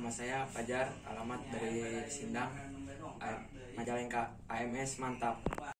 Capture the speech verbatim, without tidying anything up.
nama saya Fajar, alamat dari Sindang, A- Majalengka, A M S mantap.